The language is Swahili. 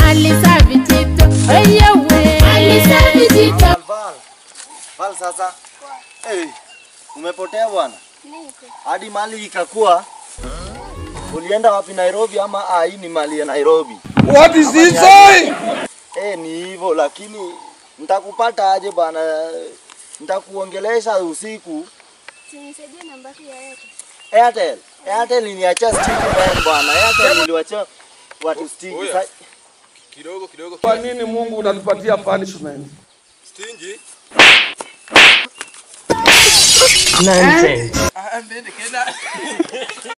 Val sasa. Umepotea bwana? Niko. Hadi mali ikakuwa. Ulienda wapi Nairobi ama hii ni mali ya Nairobi? What is this saying? Ni hivyo lakini nitakupata aje bwana? Nitakuongelesha usiku. Nisaidie namba ya Airtel. Airtel. Airtel niacha stinji bwana. Airtel niliwacha watu stinji. Kidogo. Kwa nini Mungu unatupatia punishment? Stinji. Nonsense.